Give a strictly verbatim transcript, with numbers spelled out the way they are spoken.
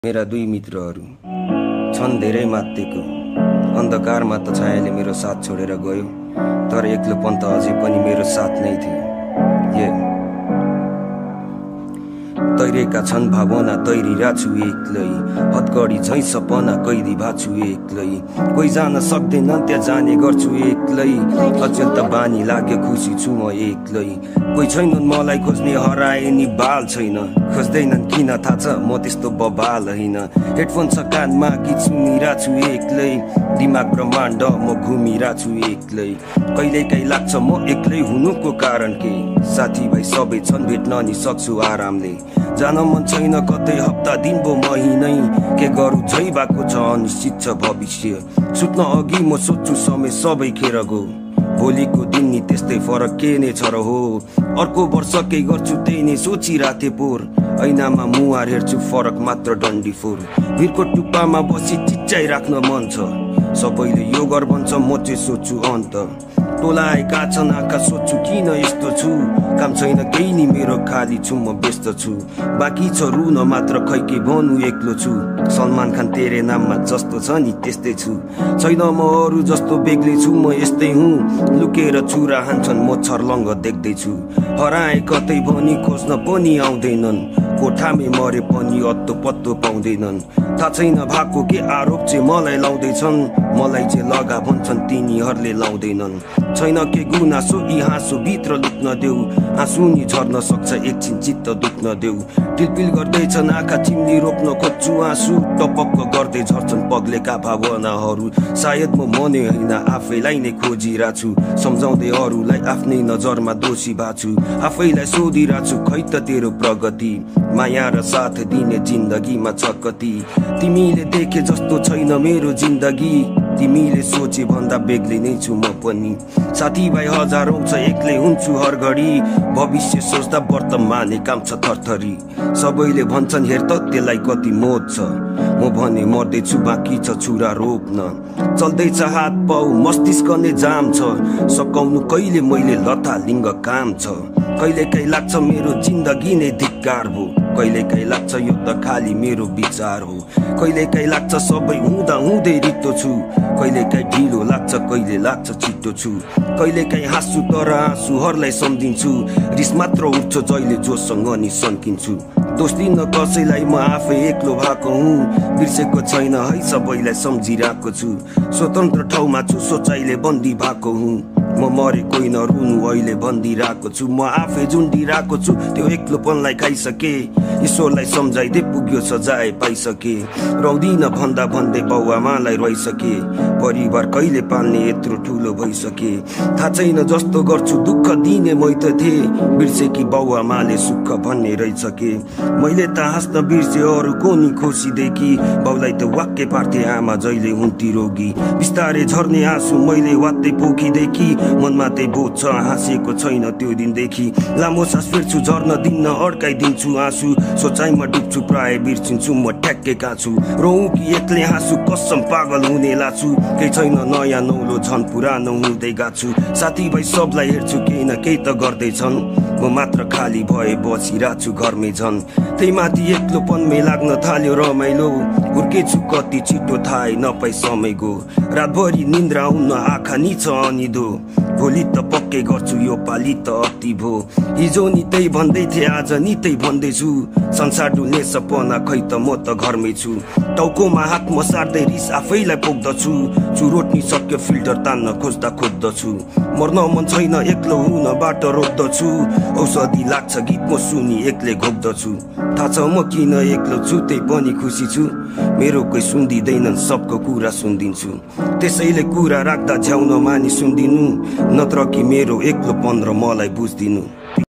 मेरा दुई मित्रहरू छन् धेरै मात्तेको अन्धकारमा त छायाले मेरो साथ छोडेर गयो, तर एक्लोपन त अझै पनि मेरो साथ नै थियो। ये तैरेका छन् भावना, तैरिरा छु एक्लै, हतकडी झैं सपना कैदी भाछु एक्लै। कोही जान सक्दैन त्यहाँ जाने गर्छु एक्लै, अत्यन्त बानी लाग्यो खुसी छु म एक्लै। कोही छैनन् मलाई खोज्ने, हराए नि बाल छैन, खोज्दैनन् किन थाहा छ म त्यस्तो बबाल होइन। हेडफोन छ कानमा गीत सुनिरा छु एक्लै, दिमाग ब्रह्माण्ड म घुमिरा छु एक्लै। कहिलेकाहीँ लाग्छ म एक्लै हुनुको कारण के, साथीभाइ सबै छन् भेट्न नि सक्छु आरामले। जान मन छैन कतै हप्ता दिन भो महिनै, के गरौँ झै भएको छ अनिश्चित छ भविष्य। सुत्न अघि म सोच्छु समय सबै खेर गो, भोलिको दिन नि त्यस्तै फरक के नै छ र हो। अर्को वर्ष केही गर्छु त्यही नै सोचिराथे पोर, ऐनामा मुहार हेर्छु फरक मात्र डन्डी फोर। भिरको टुप्पामा बसी चिच्चाइ राख्न मन छ, सबैले यो गर भन्छ म चाहिँ सोच्छु अन्त। टोलाएका छन् आँखा सोच्छु किन यस्तो छु, काम छैन केही नि मेरो खाली छु म व्यस्त छु। बाँकी छ रुन मात्र खै के भन्नु एक्लो छु, सलमान खान तेरे नाममा जस्तो छ नि त्यस्तै छु। छैन म अरू जस्तो बेग्लै छु म यस्तै हुँ, लुकेर छुरा हान्छन् म छर्लङ्ग देख्दैछु। हराए कतै भनी खोज्न पनि आउँदैनन्, कोठामै मरे पनि अत्तो पत्तो पाउँदैनन्। थाहा छैन भएको के आरोप चाहिँ मलाई लाउँदैछन्, मलाई चाहिँ लगा भन्छन् तिनीहरूले लाउँदैनन्। छैन के गुनासो यी हाँसो भित्र लुक्न देऊ, आँसु नि झर्न सक्छ एकछिन चित्त दुख्न देऊ। टिलपिल गर्दैछन् आँखा चिम्ली रोक्न खोज्छु आँसु, टपक्क गर्दै झर्छन् पग्लेका भावनाहरू। सायद म मने होइन आफैलाई नै खोजिरा छु, सम्झाउँदै अरूलाई आफ्नै नजरमा दोषी भाछु। आफैलाई सोधिरा छु खै त तेरो प्रगति, माया र साथ दिने जिन्दगीमा छ कति। तिमीले देखे जस्तो छैन मेरो जिन्दगी, तिमीले सोचे भन्दा बेग्लै नै छु म पनि। साथीभाइ हजारौं छ एक्लै हुन्छु हर घडी, भविष्य सोच्दा वर्तमाने काम छ थरथरी। सबैले भन्छन् हेर त त्यसलाई कति मोद छ, म भने मर्दैछु बाँकी छ छुरा रोप्न। चल्दैछ हात पाउ मस्तिष्क नै जाम छ, सकाउनु कहिले मैले लता लिङ्ग काम छ। कहिलेकाहीँ लाग्छ मेरो जिन्दगी नै धिक्कार हो, कहिलेकाहीँ लाग्छ यो त खाली मेरो विचार हो। कहिलेकाहीँ लाग्छ सबै हुँदा हुँदै रित्तो छु, कहिलेकाहीँ ढिलो लाग्छ कहिले लाग्छ छिटो छु। कहिलेकाहीँ हाँस्छु तर आँसुहरूलाई सम्झिन्छु, रिस मात्र उठ्छ जहिले जोसँग नि सन्किन्छु। दोष दिन कसैलाई म आफै एक्लो भएको हुँ, बिर्सेको छैन है सबैलाई सम्झिरहेको छु। स्वतन्त्र ठाउँमा छु सोचाइले बन्दी भएको हुँ, म मरे कोही नरुनु अहिले भनिदिरहेको छु। म आफै झुन्डिरहेको छु त्यो एक्लोपनलाई खाइसके, ईश्वरलाई सम्झाइदे पुग्यो सजाय पाइसके। रौदिन भन्दा भन्दै बाउआमालाई रोइसके, परिवार कहिले पाल्ने यत्रो ठुलो भइसके। थाहा छैन जस्तो गर्छु दुःख दिने मै त थिएँ, बिर्से कि बाउआमाले सुख भन्ने रहेछके। मैले त हाँस्न बिर्से अरूको नि खुसी देखी, बाउलाई त वाक्कै पार्थे आमा जहिले हुन्ती रोगी। बिस्तारै झर्ने आँसु मैले वात्तै पोखिदेखि, मनमा त्यही बोध छ हाँसेको छैन त्यो दिनदेखि। लामो सास फेर्छु झर्न दिन्न अड्काइदिन्छु आँसु, सोचाइमा डुब्छु प्राय बिर्सिन्छु म ठ्याक्कै कहाँ छु। रोउ कि एक्लै हाँसु कसम पागल हुने लाछु, केही छैन नयाँ नौलो झन् पुरानो हुँदै गाछु। साथीभाइ सबलाई हेर्छु केही न केही त गर्दैछन्, म मात्र खाली भए बसिरहेको छु घरमै झन्। त्यही माथि एक्लोपनमै लाग्न थाल्यो रमाइलो, हुर्केछु कति छिटो थाहै नपाई समय गो। रातभरि निन्द्रा आउन आँखा नि छ अनिदो, भोलि त पक्कै गर्छु यो पालि त अति भो। हिजो नि त्यही भन्दै थिए आज नि त्यही भन्दैछु, संसार डुल्ने सपना खै त म त घरमै छु। टाउकोमा हात म सार्दै रिस आफैलाई पोख्दछु, चुरोट नि सक्यो फिल्टर तान्न खोज्दा खोज्दछु। मर्न मन छैन एक्लो हुन बाटो रोक्दछु, औषधि लाग्छ गीत म सुनि एक्लै घोक्दछु। थाहा छ म किन एक्लो छु त्यही पनि खुसी छु, मेरो कोही सुन्दिँदैनन् सबको कुरा सुनिदिन्छु। त्यसैले कुरा राख्दा झ्याउन मानि सुनिदिनु, नत्र कि मेरो एक्लोपन र मलाई बुझिदिनु।